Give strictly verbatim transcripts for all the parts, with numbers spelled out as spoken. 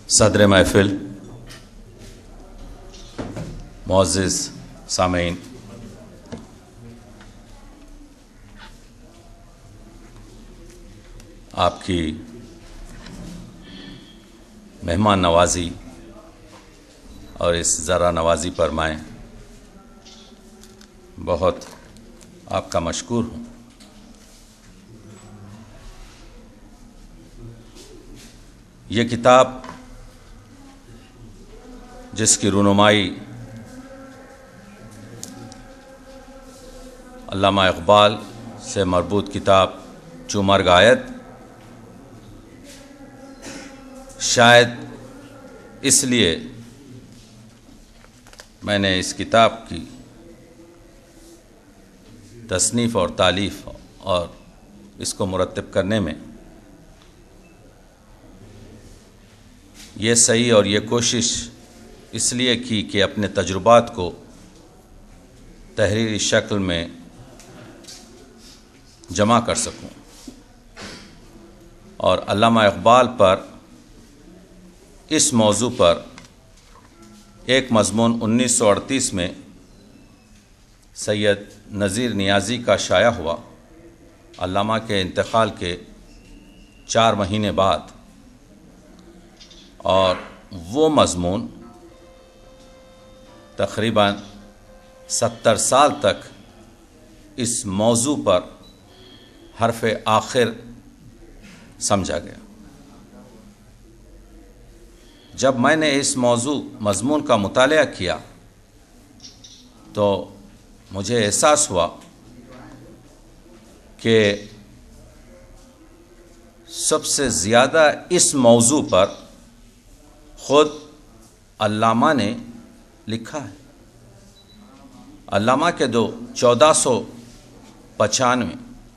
صدر محفل، معزز سامعین، آپ کی مہمان نوازی اور اس ذرا نوازی پر میں بہت آپ کا مشکور ہوں۔ یہ کتاب جس کی رونمائی علامہ اقبال سے مربوط کتاب چو مرگ آید، شاید اس لیے میں نے اس کتاب کی تصنیف اور تالیف اور اس کو مرتب کرنے میں یہ صحیح اور یہ کوشش اس لیے کی کہ اپنے تجربات کو تحریری شکل میں جمع کر سکوں، اور علامہ اقبال پر اس موضوع پر ایک مضمون انیس سو اڑتیس میں سید نذیر نیازی کا شائع ہوا، علامہ کے انتقال کے چار مہینے بعد، اور وہ مضمون تقریباً ستر سال تک اس موضوع پر حرف آخر سمجھا گیا۔ جب میں نے اس موضوع مضمون کا مطالعہ کیا تو مجھے احساس ہوا کہ سب سے زیادہ اس موضوع پر خود علامہ نے لکھا ہے۔ علامہ کے دو چودہ سو پچانوے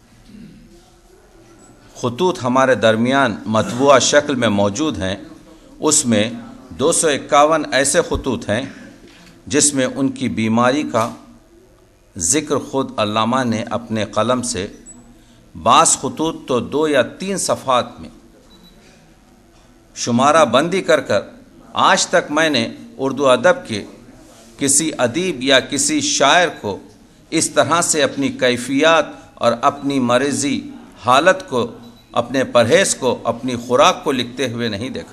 خطوط ہمارے درمیان مطبوعہ شکل میں موجود ہیں، اس میں دو سو اکاون ایسے خطوط ہیں جس میں ان کی بیماری کا ذکر خود علامہ نے اپنے قلم سے، بعض خطوط تو دو یا تین صفحات میں شمارہ بندی کر کر آج تک میں نے اردو ادب کے کسی ادیب یا کسی شاعر کو اس طرح سے اپنی کیفیات اور اپنی مرضی حالت کو، اپنے پرہیز کو، اپنی خوراک کو لکھتے ہوئے نہیں دیکھا۔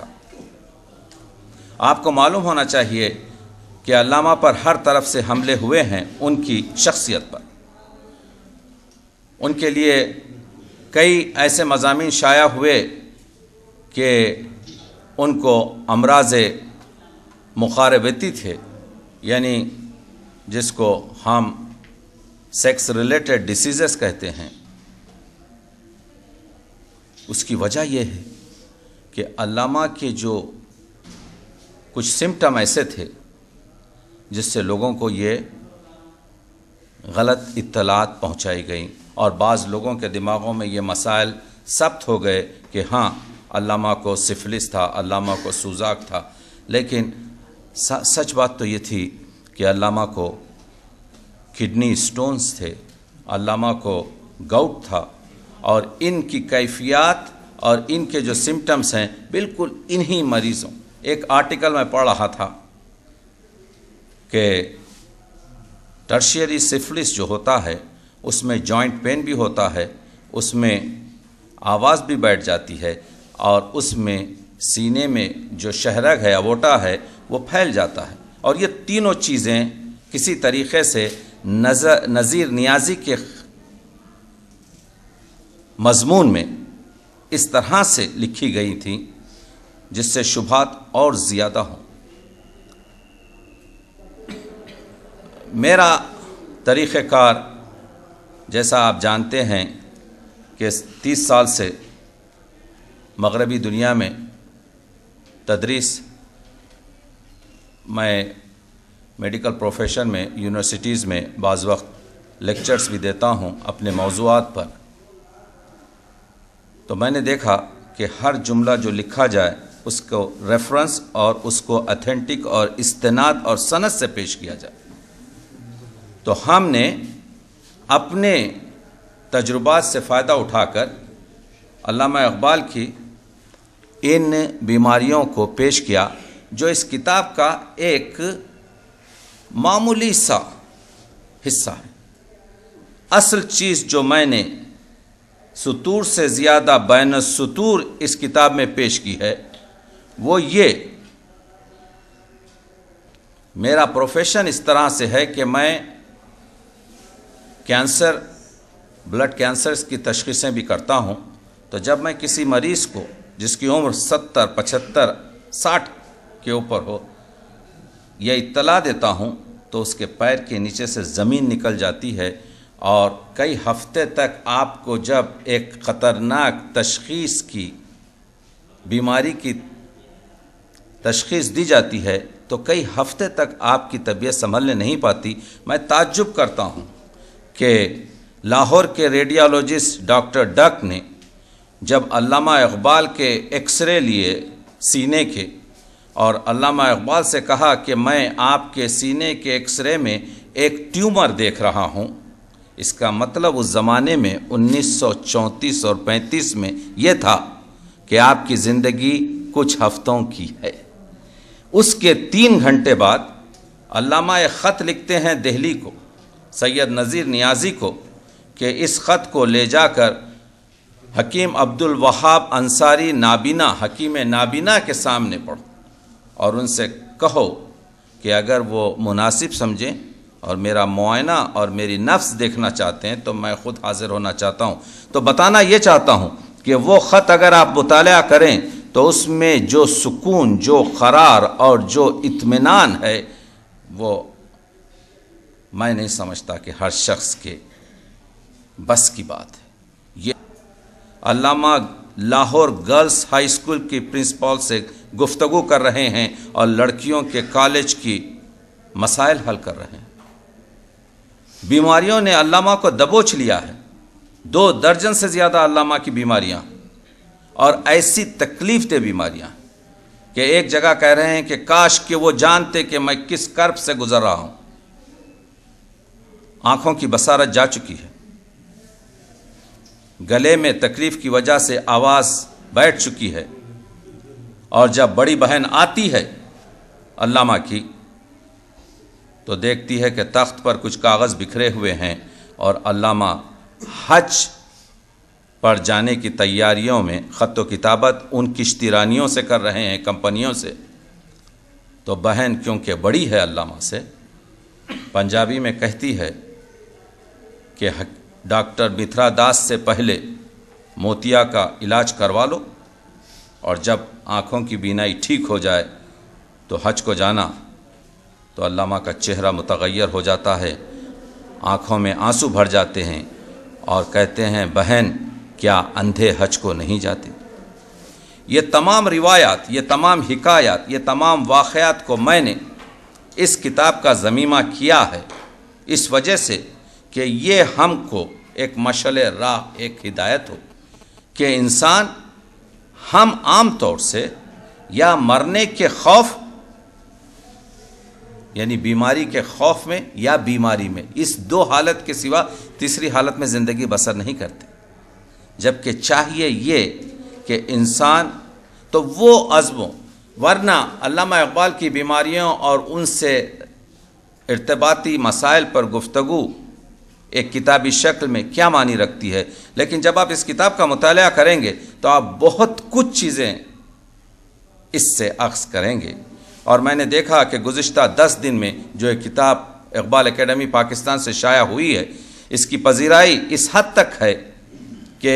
آپ کو معلوم ہونا چاہیے کہ علامہ پر ہر طرف سے حملے ہوئے ہیں ان کی شخصیت پر۔ ان کے لیے کئی ایسے مضامین شائع ہوئے کہ ان کو امراض مخاربتی تھے، یعنی جس کو ہم سیکس ریلیٹڈ ڈیسیزز کہتے ہیں۔ اس کی وجہ یہ ہے کہ علامہ کے جو کچھ سمٹم ایسے تھے جس سے لوگوں کو یہ غلط اطلاعات پہنچائی گئیں، اور بعض لوگوں کے دماغوں میں یہ مسائل ثبت ہو گئے کہ ہاں علامہ کو سفلس تھا، علامہ کو سوزاک تھا، لیکن سچ بات تو یہ تھی کہ علامہ کو کڈنی سٹونز تھے، علامہ کو گاؤٹ تھا، اور ان کی کیفیات اور ان کے جو سمٹمز ہیں بالکل انہی مریضوں۔ ایک آرٹیکل میں پڑھ رہا تھا کہ ٹرشیری سفلس جو ہوتا ہے اس میں جوائنٹ پین بھی ہوتا ہے، اس میں آواز بھی بیٹھ جاتی ہے، اور اس میں سینے میں جو شہرگ ہے، اووٹا ہے، وہ پھیل جاتا ہے، اور یہ تینوں چیزیں کسی طریقے سے نذیر نیازی کے مضمون میں اس طرح سے لکھی گئی تھیں جس سے شبہات اور زیادہ ہوں۔ میرا طریقہ کار جیسا آپ جانتے ہیں کہ تیس سال سے مغربی دنیا میں تدریس، میں میڈیکل پروفیشن میں یونیورسٹیز میں بعض وقت لیکچرز بھی دیتا ہوں اپنے موضوعات پر، تو میں نے دیکھا کہ ہر جملہ جو لکھا جائے اس کو ریفرنس اور اس کو اتھینٹک اور استناد اور سند سے پیش کیا جائے۔ تو ہم نے اپنے تجربات سے فائدہ اٹھا کر علامہ اقبال کی ان بیماریوں کو پیش کیا جو اس کتاب کا ایک معمولی سا حصہ ہے۔ اصل چیز جو میں نے سطور سے زیادہ بین السطور اس کتاب میں پیش کی ہے وہ یہ، میرا پروفیشن اس طرح سے ہے کہ میں کینسر، بلڈ کینسرز کی تشخیصیں بھی کرتا ہوں، تو جب میں کسی مریض کو جس کی عمر ستر، پچہتر، ساٹھ کے اوپر ہو یہ اطلاع دیتا ہوں تو اس کے پیر کے نیچے سے زمین نکل جاتی ہے، اور کئی ہفتے تک آپ کو جب ایک خطرناک تشخیص کی بیماری کی تشخیص دی جاتی ہے تو کئی ہفتے تک آپ کی طبیعت سنبھلنے نہیں پاتی۔ میں تعجب کرتا ہوں کہ لاہور کے ریڈیالوجسٹ ڈاکٹر ڈک نے جب علامہ اقبال کے ایکس رے لیے سینے کے، اور علامہ اقبال سے کہا کہ میں آپ کے سینے کے ایکس رے میں ایک ٹیومر دیکھ رہا ہوں، اس کا مطلب اس زمانے میں انیس سو چونتیس اور پینتیس میں یہ تھا کہ آپ کی زندگی کچھ ہفتوں کی ہے۔ اس کے تین گھنٹے بعد علامہ ایک خط لکھتے ہیں دہلی کو، سید نذیر نیازی کو، کہ اس خط کو لے جا کر حکیم عبد الوہاب انصاری نابینا، حکیم نابینا کے سامنے پڑھو اور ان سے کہو کہ اگر وہ مناسب سمجھیں اور میرا معائنہ اور میری نفس دیکھنا چاہتے ہیں تو میں خود حاضر ہونا چاہتا ہوں۔ تو بتانا یہ چاہتا ہوں کہ وہ خط اگر آپ مطالعہ کریں تو اس میں جو سکون، جو قرار اور جو اطمینان ہے وہ میں نہیں سمجھتا کہ ہر شخص کے بس کی بات ہے۔ یہ علامہ لاہور گرلز ہائی اسکول کی پرنسپل سے گفتگو کر رہے ہیں اور لڑکیوں کے کالج کی مسائل حل کر رہے ہیں۔ بیماریوں نے علامہ کو دبوچ لیا ہے، دو درجن سے زیادہ علامہ کی بیماریاں، اور ایسی تکلیف دہ بیماریاں کہ ایک جگہ کہہ رہے ہیں کہ کاش کہ وہ جانتے کہ میں کس کرب سے گزر رہا ہوں۔ آنکھوں کی بصارت جا چکی ہے، گلے میں تکلیف کی وجہ سے آواز بیٹھ چکی ہے، اور جب بڑی بہن آتی ہے علامہ کی تو دیکھتی ہے کہ تخت پر کچھ کاغذ بکھرے ہوئے ہیں اور علامہ حج پر جانے کی تیاریوں میں خط و کتابت ان کشتی رانیوں سے کر رہے ہیں، کمپنیوں سے۔ تو بہن کیونکہ بڑی ہے علامہ سے، پنجابی میں کہتی ہے کہ ڈاکٹر متھرا داس سے پہلے موتیا کا علاج کروا لو، اور جب آنکھوں کی بینائی ٹھیک ہو جائے تو حج کو جانا۔ تو علامہ کا چہرہ متغیر ہو جاتا ہے، آنکھوں میں آنسو بھر جاتے ہیں اور کہتے ہیں بہن کیا اندھے حج کو نہیں جاتے؟ یہ تمام روایات، یہ تمام حکایات، یہ تمام واقعات کو میں نے اس کتاب کا ضمیمہ کیا ہے اس وجہ سے کہ یہ ہم کو ایک مشعل راہ، ایک ہدایت ہو کہ انسان، ہم عام طور سے یا مرنے کے خوف، یعنی بیماری کے خوف میں یا بیماری میں، اس دو حالت کے سوا تیسری حالت میں زندگی بسر نہیں کرتے، جبکہ چاہیے یہ کہ انسان تو وہ عزموں، ورنہ علامہ اقبال کی بیماریوں اور ان سے ارتباطی مسائل پر گفتگو ایک کتابی شکل میں کیا معنی رکھتی ہے، لیکن جب آپ اس کتاب کا مطالعہ کریں گے تو آپ بہت کچھ چیزیں اس سے اخذ کریں گے۔ اور میں نے دیکھا کہ گزشتہ دس دن میں جو ایک کتاب اقبال اکیڈمی پاکستان سے شائع ہوئی ہے، اس کی پذیرائی اس حد تک ہے کہ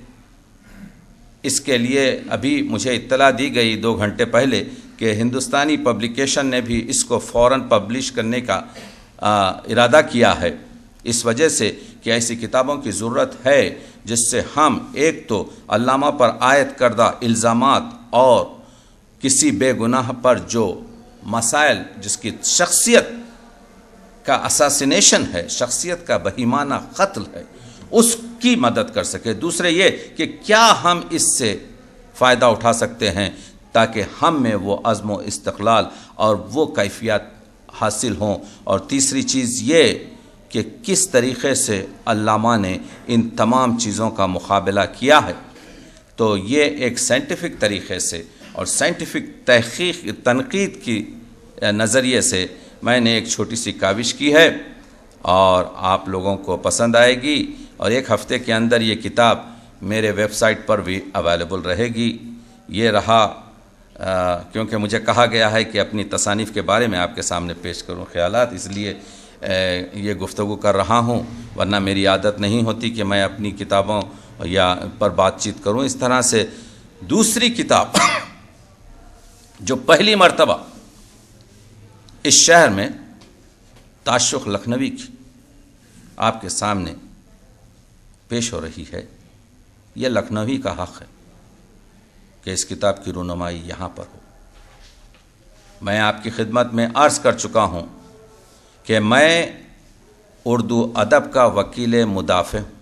اس کے لیے ابھی مجھے اطلاع دی گئی دو گھنٹے پہلے کہ ہندوستانی پبلیکیشن نے بھی اس کو فوراً پبلش کرنے کا ارادہ کیا ہے، اس وجہ سے کہ ایسی کتابوں کی ضرورت ہے جس سے ہم ایک تو علامہ پر عائد کردہ الزامات اور کسی بے گناہ پر جو مسائل جس کی شخصیت کا اساسینیشن ہے، شخصیت کا بہیمانہ قتل ہے، اس کی مدد کر سکے۔ دوسرے یہ کہ کیا ہم اس سے فائدہ اٹھا سکتے ہیں تاکہ ہم میں وہ عزم و استقلال اور وہ کیفیت حاصل ہوں، اور تیسری چیز یہ کہ کس طریقے سے علامہ نے ان تمام چیزوں کا مقابلہ کیا ہے تو یہ ایک سائنٹیفک طریقے سے اور سائنٹیفک تحقیق تنقید کی نظریے سے میں نے ایک چھوٹی سی کاوش کی ہے، اور آپ لوگوں کو پسند آئے گی، اور ایک ہفتے کے اندر یہ کتاب میرے ویب سائٹ پر بھی اویلیبل رہے گی۔ یہ رہا آ, کیونکہ مجھے کہا گیا ہے کہ اپنی تصانیف کے بارے میں آپ کے سامنے پیش کروں خیالات، اس لیے آ, یہ گفتگو کر رہا ہوں، ورنہ میری عادت نہیں ہوتی کہ میں اپنی کتابوں یا پر بات چیت کروں اس طرح سے۔ دوسری کتاب جو پہلی مرتبہ اس شہر میں تعشق لکھنوی کی آپ کے سامنے پیش ہو رہی ہے، یہ لکھنوی کا حق ہے کہ اس کتاب کی رونمائی یہاں پر ہو۔ میں آپ کی خدمت میں عرض کر چکا ہوں کہ میں اردو ادب کا وکیل مدافع ہوں۔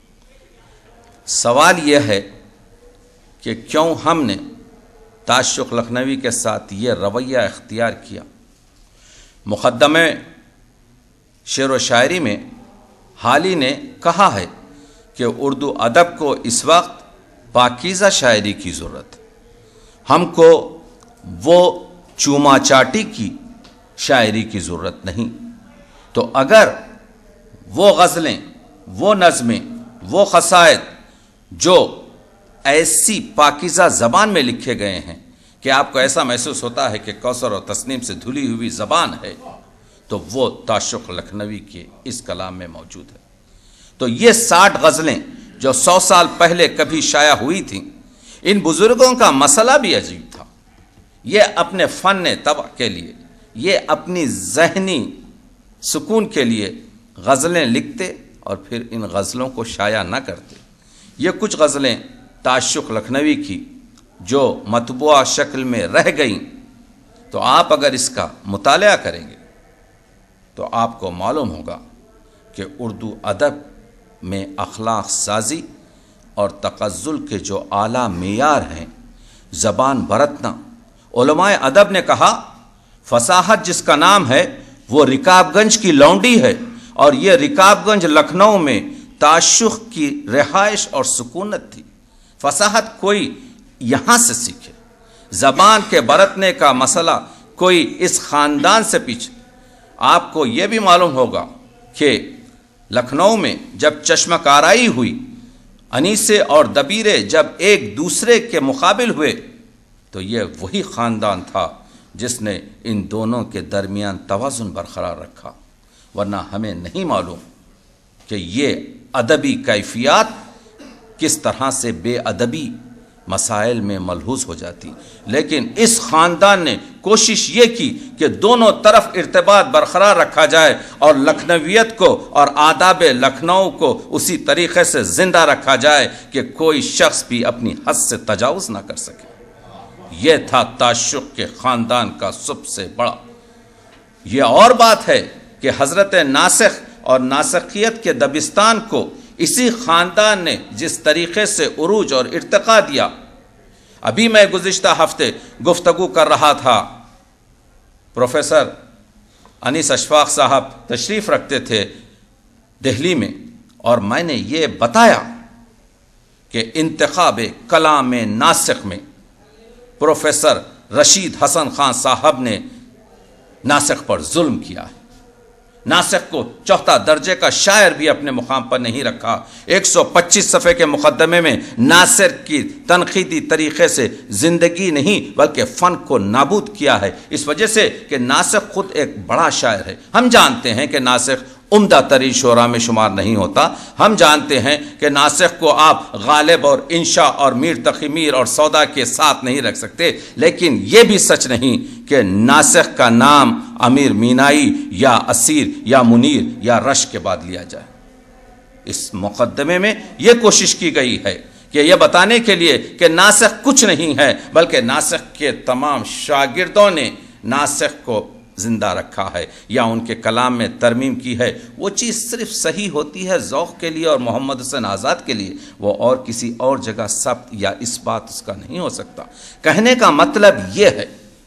سوال یہ ہے کہ کیوں ہم نے تعشق لکھنوی کے ساتھ یہ رویہ اختیار کیا۔ مقدمے شعر و شاعری میں حالی نے کہا ہے کہ اردو ادب کو اس وقت پاکیزہ شاعری کی ضرورت ہے، ہم کو وہ چوما چاٹی کی شاعری کی ضرورت نہیں۔ تو اگر وہ غزلیں، وہ نظمیں، وہ قصائد جو ایسی پاکیزہ زبان میں لکھے گئے ہیں کہ آپ کو ایسا محسوس ہوتا ہے کہ کوثر اور تسنیم سے دھلی ہوئی زبان ہے، تو وہ تعشق لکھنوی کے اس کلام میں موجود ہے۔ تو یہ ساٹھ غزلیں جو سو سال پہلے کبھی شائع ہوئی تھیں، ان بزرگوں کا مسئلہ بھی عجیب تھا۔ یہ اپنے فن طبع کے لیے، یہ اپنی ذہنی سکون کے لیے غزلیں لکھتے اور پھر ان غزلوں کو شائع نہ کرتے۔ یہ کچھ غزلیں تعشق لکھنوی کی جو مطبوعہ شکل میں رہ گئیں، تو آپ اگر اس کا مطالعہ کریں گے تو آپ کو معلوم ہوگا کہ اردو ادب میں اخلاق سازی اور تغزل کے جو اعلیٰ معیار ہیں، زبان برتنا۔ علماء ادب نے کہا فصاحت جس کا نام ہے وہ رکاب گنج کی لونڈی ہے، اور یہ رکاب گنج لکھنؤ میں تعشق کی رہائش اور سکونت تھی۔ فصاحت کوئی یہاں سے سیکھے، زبان کے برتنے کا مسئلہ کوئی اس خاندان سے پیچھے۔ آپ کو یہ بھی معلوم ہوگا کہ لکھنؤ میں جب چشمہ کارائی ہوئی، انیسے اور دبیرے جب ایک دوسرے کے مقابل ہوئے، تو یہ وہی خاندان تھا جس نے ان دونوں کے درمیان توازن برقرار رکھا، ورنہ ہمیں نہیں معلوم کہ یہ ادبی کیفیات کس طرح سے بے ادبی مسائل میں ملحوظ ہو جاتی۔ لیکن اس خاندان نے کوشش یہ کی کہ دونوں طرف ارتباط برقرار رکھا جائے اور لکھنویت کو اور آداب لکھنؤ کو اسی طریقے سے زندہ رکھا جائے کہ کوئی شخص بھی اپنی حد سے تجاوز نہ کر سکے۔ یہ تھا تعشق کے خاندان کا سب سے بڑا۔ یہ اور بات ہے کہ حضرت ناسخ اور ناسخیت کے دبستان کو اسی خاندان نے جس طریقے سے عروج اور ارتقا دیا۔ ابھی میں گزشتہ ہفتے گفتگو کر رہا تھا، پروفیسر انیس اشفاق صاحب تشریف رکھتے تھے دہلی میں، اور میں نے یہ بتایا کہ انتخاب کلام ناسخ میں پروفیسر رشید حسن خان صاحب نے ناسخ پر ظلم کیا ہے۔ ناسخ کو چوتھا درجے کا شاعر بھی اپنے مقام پر نہیں رکھا۔ ایک سو پچیس صفحے کے مقدمے میں ناصر کی تنقیدی طریقے سے زندگی نہیں بلکہ فن کو نابود کیا ہے، اس وجہ سے کہ ناسخ خود ایک بڑا شاعر ہے۔ ہم جانتے ہیں کہ ناسخ عمدہ ترین شعراء میں شمار نہیں ہوتا، ہم جانتے ہیں کہ ناسخ کو آپ غالب اور انشا اور میر تقی میر اور سودا کے ساتھ نہیں رکھ سکتے، لیکن یہ بھی سچ نہیں کہ ناسخ کا نام امیر مینائی یا اسیر یا منیر یا رش کے بعد لیا جائے۔ اس مقدمے میں یہ کوشش کی گئی ہے کہ یہ بتانے کے لیے کہ ناسخ کچھ نہیں ہے، بلکہ ناسخ کے تمام شاگردوں نے ناسخ کو زندہ رکھا ہے یا ان کے کلام میں ترمیم کی ہے۔ وہ چیز صرف صحیح ہوتی ہے ذوق کے لیے اور محمد حسین آزاد کے لیے، وہ اور کسی اور جگہ ثبت یا اس بات اس کا نہیں ہو سکتا۔ کہنے کا مطلب یہ ہے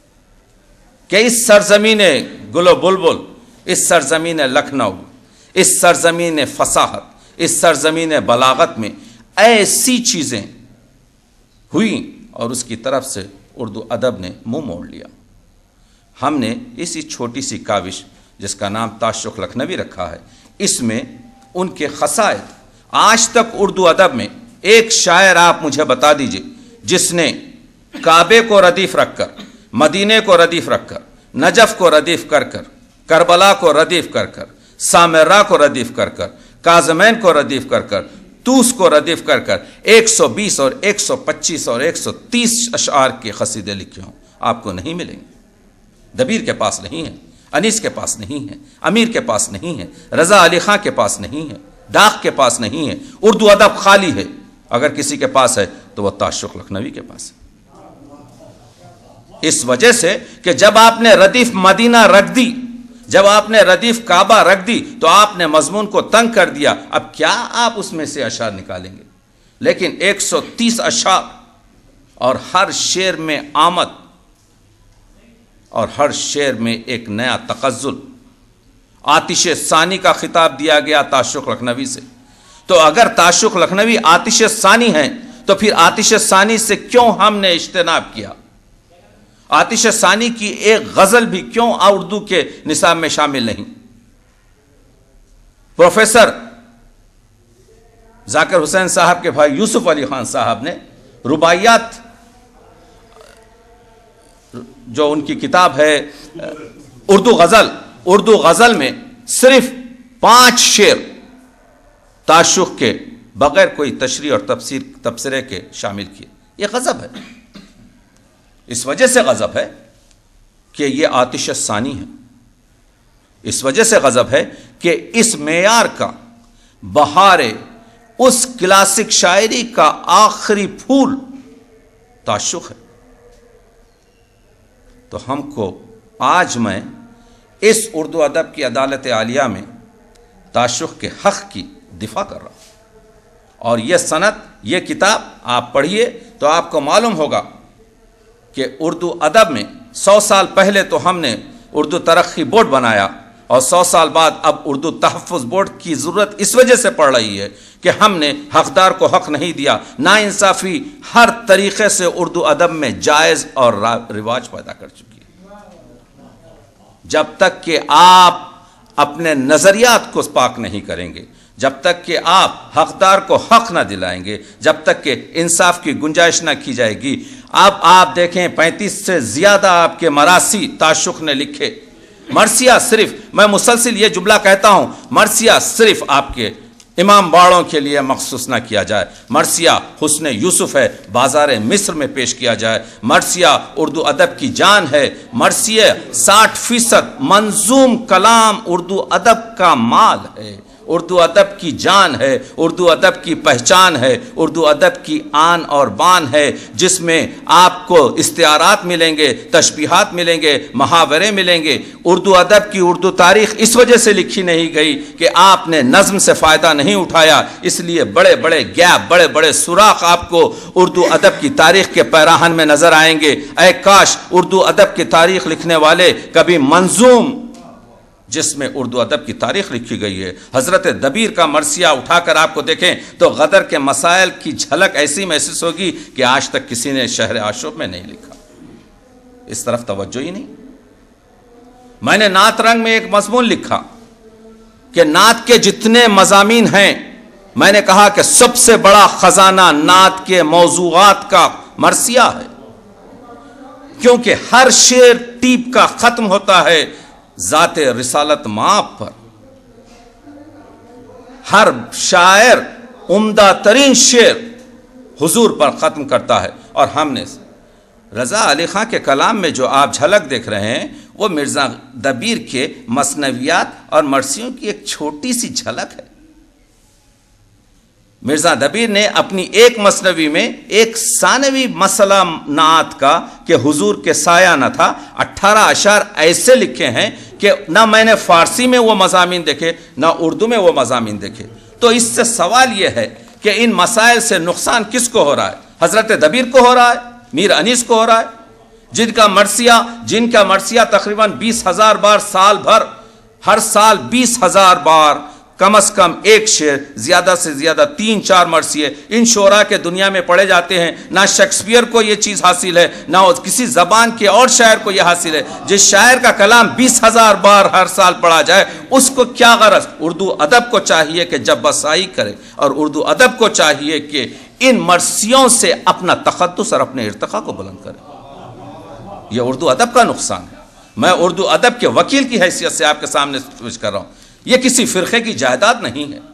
کہ اس سرزمین گل و بلبل، اس سرزمین لکھنؤ، اس سرزمین فصاحت، اس سرزمین بلاغت میں ایسی چیزیں ہوئی اور اس کی طرف سے اردو ادب نے منہ موڑ لیا۔ ہم نے اسی چھوٹی سی کاوش جس کا نام تعشق لکھنوی رکھا ہے، اس میں ان کے خصائص، آج تک اردو ادب میں ایک شاعر آپ مجھے بتا دیجئے جس نے کعبے کو ردیف رکھ کر، مدینے کو ردیف رکھ کر، نجف کو ردیف کر کر، کربلا کو ردیف کر کر، سامرا کو ردیف کر کر، کاظمین کو ردیف کر کر، توس کو ردیف کر کر ایک سو بیس اور ایک سو پچیس اور ایک سو تیس اشعار کے قصیدے لکھے ہوں، آپ کو نہیں ملیں گے۔ دبیر کے پاس نہیں ہے، انیس کے پاس نہیں ہے، امیر کے پاس نہیں ہے، رضا علی خان کے پاس نہیں ہے، ڈاک کے پاس نہیں ہے۔ اردو ادب خالی ہے، اگر کسی کے پاس ہے تو وہ تعشق لکھنوی کے پاس ہے۔ اس وجہ سے کہ جب آپ نے ردیف مدینہ رکھ دی، جب آپ نے ردیف کعبہ رکھ دی تو آپ نے مضمون کو تنگ کر دیا، اب کیا آپ اس میں سے اشعار نکالیں گے؟ لیکن ایک سو تیس اشعار اور ہر شعر میں آمد اور ہر شعر میں ایک نیا تغزل، آتش ثانی کا خطاب دیا گیا تعشق لکھنوی سے۔ تو اگر تعشق لکھنوی آتش ثانی ہیں تو پھر آتش ثانی سے کیوں ہم نے اجتناب کیا؟ آتش ثانی کی ایک غزل بھی کیوں اردو کے نصاب میں شامل نہیں؟ پروفیسر ذاکر حسین صاحب کے بھائی یوسف علی خان صاحب نے رباعیات، جو ان کی کتاب ہے اردو غزل، اردو غزل میں صرف پانچ شعر تعشق کے بغیر کوئی تشریح اور تفسیر تبصرے کے شامل کیے۔ یہ غضب ہے، اس وجہ سے غضب ہے کہ یہ آتش ثانی ہے، اس وجہ سے غضب ہے کہ اس معیار کا بہار اس کلاسک شاعری کا آخری پھول تعشق ہے۔ تو ہم کو آج میں اس اردو ادب کی عدالت عالیہ میں تعشق کے حق کی دفاع کر رہا ہوں، اور یہ سند، یہ کتاب آپ پڑھیے تو آپ کو معلوم ہوگا کہ اردو ادب میں سو سال پہلے تو ہم نے اردو ترقی بورڈ بنایا، اور سو سال بعد اب اردو تحفظ بورڈ کی ضرورت اس وجہ سے پڑ رہی ہے کہ ہم نے حقدار کو حق نہیں دیا۔ ناانصافی ہر طریقے سے اردو ادب میں جائز اور رواج پیدا کر چکی ہے۔ جب تک کہ آپ اپنے نظریات کو پاک نہیں کریں گے، جب تک کہ آپ حقدار کو حق نہ دلائیں گے، جب تک کہ انصاف کی گنجائش نہ کی جائے گی۔ اب آپ دیکھیں پینتیس سے زیادہ آپ کے مراثی تعشق نے لکھے۔ مرثیہ صرف، میں مسلسل یہ جملہ کہتا ہوں، مرثیہ صرف آپ کے امام باڑوں کے لیے مخصوص نہ کیا جائے۔ مرثیہ حسن یوسف ہے، بازار مصر میں پیش کیا جائے۔ مرثیہ اردو ادب کی جان ہے۔ مرثیہ ساٹھ فیصد منظوم کلام اردو ادب کا مال ہے، اردو ادب کی جان ہے، اردو ادب کی پہچان ہے، اردو ادب کی آن اور بان ہے، جس میں آپ کو استعارات ملیں گے، تشبیہات ملیں گے، محاورے ملیں گے۔ اردو ادب کی اردو تاریخ اس وجہ سے لکھی نہیں گئی کہ آپ نے نظم سے فائدہ نہیں اٹھایا، اس لیے بڑے بڑے گیپ، بڑے بڑے سوراخ آپ کو اردو ادب کی تاریخ کے پیراہن میں نظر آئیں گے۔ اے کاش اردو ادب کی تاریخ لکھنے والے کبھی منظوم، جس میں اردو ادب کی تاریخ لکھی گئی ہے، حضرت دبیر کا مرثیہ اٹھا کر آپ کو دیکھیں تو غدر کے مسائل کی جھلک ایسی محسوس ہوگی کہ آج تک کسی نے شہر عاشور میں نہیں لکھا۔ اس طرف توجہ ہی نہیں۔ میں نے نعت رنگ میں ایک مضمون لکھا کہ نعت کے جتنے مضامین ہیں، میں نے کہا کہ سب سے بڑا خزانہ نعت کے موضوعات کا مرثیہ ہے، کیونکہ ہر شعر ٹیپ کا ختم ہوتا ہے ذات رسالت مآب پر۔ ہر شاعر عمدہ ترین شعر حضور پر ختم کرتا ہے، اور ہم نے رضا علی خان کے کلام میں جو آپ جھلک دیکھ رہے ہیں وہ مرزا دبیر کے مثنویات اور مرثیوں کی ایک چھوٹی سی جھلک ہے۔ مرزا دبیر نے اپنی ایک مثنوی میں ایک ثانوی مسئلہ نعت کا کہ حضور کے سایہ نہ تھا، اٹھارہ اشعار ایسے لکھے ہیں کہ نہ میں نے فارسی میں وہ مضامین دیکھے نہ اردو میں وہ مضامین دیکھے۔ تو اس سے سوال یہ ہے کہ ان مسائل سے نقصان کس کو ہو رہا ہے؟ حضرت دبیر کو ہو رہا ہے، میر انیس کو ہو رہا ہے، جن کا مرثیہ جن کا مرثیہ تقریباً بیس ہزار بار سال بھر، ہر سال بیس ہزار بار کم از کم ایک شعر، زیادہ سے زیادہ تین چار مرثیے ان شعراء کے دنیا میں پڑھے جاتے ہیں۔ نہ شیکسپیئر کو یہ چیز حاصل ہے، نہ کسی زبان کے اور شاعر کو یہ حاصل ہے۔ جس شاعر کا کلام بیس ہزار بار ہر سال پڑھا جائے، اس کو کیا غرض؟ اردو ادب کو چاہیے کہ جب بسائی کرے، اور اردو ادب کو چاہیے کہ ان مرثیوں سے اپنا تقدس اور اپنے ارتقاء کو بلند کرے۔ یہ اردو ادب کا نقصان ہے۔ میں اردو ادب کے وکیل کی حیثیت سے آپ کے سامنے پیش کر رہا ہوں۔ یہ کسی فرقے کی جائیداد نہیں ہے،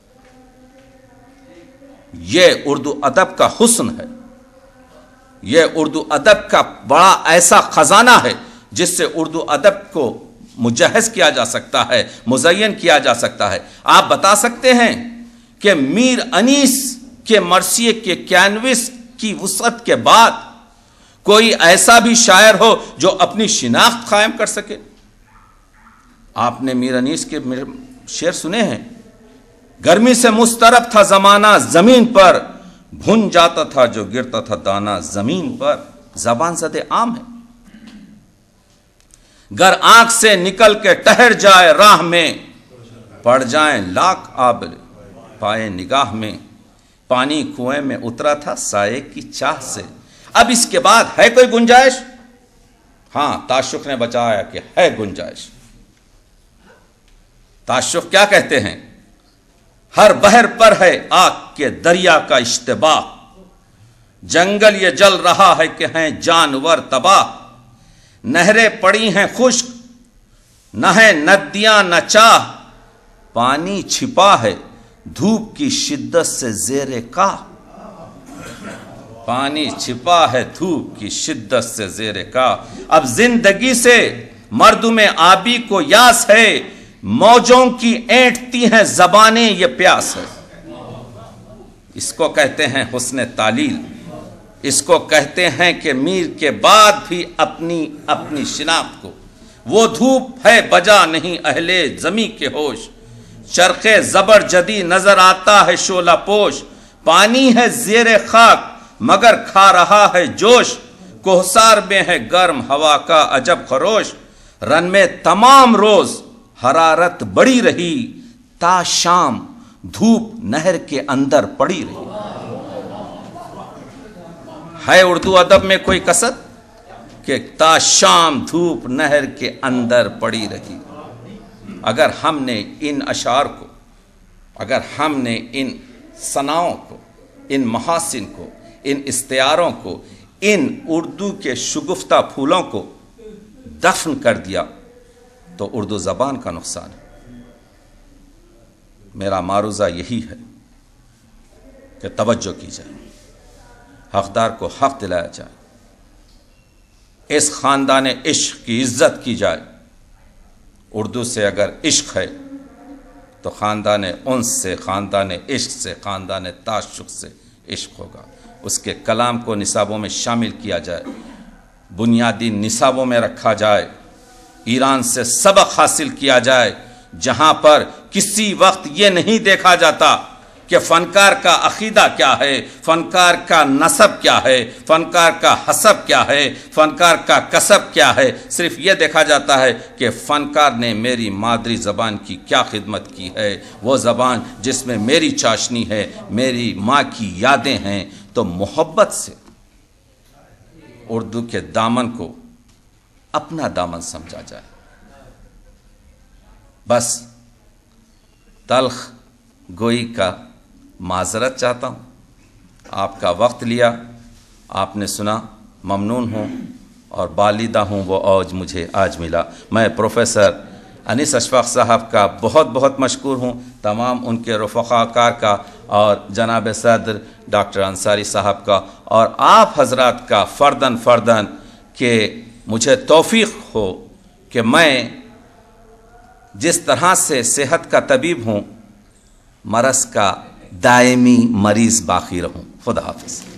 یہ اردو ادب کا حسن ہے، یہ اردو ادب کا بڑا ایسا خزانہ ہے جس سے اردو ادب کو مجہز کیا جا سکتا ہے، مزین کیا جا سکتا ہے۔ آپ بتا سکتے ہیں کہ میر انیس کے مرثیے کے کینوس کی وسعت کے بعد کوئی ایسا بھی شاعر ہو جو اپنی شناخت قائم کر سکے؟ آپ نے میر انیس کے شعر سنے ہیں؟ گرمی سے مضطرب تھا زمانہ زمین پر، بھن جاتا تھا جو گرتا تھا دانا زمین پر۔ زبان زد عام ہے۔ گر آنکھ سے نکل کے ٹہر جائے راہ میں، پڑ جائیں لاکھ آبل پائے نگاہ میں، پانی کنویں میں اترا تھا سائے کی چاہ سے۔ اب اس کے بعد ہے کوئی گنجائش؟ ہاں، تاشق نے بچایا کہ ہے گنجائش۔ تاشق کیا کہتے ہیں؟ ہر بحر پر ہے آگ کے دریا کا اشتباہ، جنگل یہ جل رہا ہے کہ ہیں جانور تباہ، نہریں پڑی ہیں خشک نہ ہیں ندیاں نہ چاہ، پانی چھپا ہے دھوپ کی شدت سے زیر کا، پانی چھپا ہے دھوپ کی شدت سے زیر کا۔ اب زندگی سے مردم آبی کو یاس ہے، موجوں کی اینٹتی ہیں زبانیں یہ پیاس ہے۔ اس کو کہتے ہیں حسن تعلیل، اس کو کہتے ہیں کہ میر کے بعد بھی اپنی اپنی شناخت کو، وہ دھوپ ہے بجا نہیں اہل زمیں کے ہوش، چرخ زبر جدی نظر آتا ہے شعلہ پوش، پانی ہے زیر خاک مگر کھا رہا ہے جوش، کوہسار میں ہے گرم ہوا کا عجب خروش، رن میں تمام روز حرارت بڑی رہی، تا شام دھوپ نہر کے اندر پڑی رہی۔ ہے اردو ادب میں کوئی کسر کہ تا شام دھوپ نہر کے اندر پڑی رہی؟ اگر ہم نے ان اشعار کو، اگر ہم نے ان ثناؤں کو، ان محاسن کو، ان استعاروں کو، ان اردو کے شگفتہ پھولوں کو دفن کر دیا تو اردو زبان کا نقصان ہے۔ میرا معروضہ یہی ہے کہ توجہ کی جائے، حقدار کو حق دلایا جائے، اس خاندان عشق کی عزت کی جائے۔ اردو سے اگر عشق ہے تو خاندان انس سے، خاندان عشق سے، خاندان تعشق سے عشق ہوگا۔ اس کے کلام کو نصابوں میں شامل کیا جائے، بنیادی نصابوں میں رکھا جائے، ایران سے سبق حاصل کیا جائے، جہاں پر کسی وقت یہ نہیں دیکھا جاتا کہ فنکار کا عقیدہ کیا ہے، فنکار کا نسب کیا ہے، فنکار کا حسب کیا ہے، فنکار کا کسب کیا ہے۔ صرف یہ دیکھا جاتا ہے کہ فنکار نے میری مادری زبان کی کیا خدمت کی ہے، وہ زبان جس میں میری چاشنی ہے، میری ماں کی یادیں ہیں۔ تو محبت سے اردو کے دامن کو اپنا دامن سمجھا جائے۔ بس تلخ گوئی کا معذرت چاہتا ہوں، آپ کا وقت لیا، آپ نے سنا، ممنون ہوں، اور بالیدہ ہوں وہ اوج مجھے آج ملا۔ میں پروفیسر انیس اشفاق صاحب کا بہت بہت مشکور ہوں، تمام ان کے رفقا کار کا، اور جناب صدر ڈاکٹر انصاری صاحب کا، اور آپ حضرات کا فرداً فرداً، کہ مجھے توفیق ہو کہ میں جس طرح سے صحت کا طبیب ہوں، مرض کا دائمی مریض باقی رہوں۔ خدا حافظ۔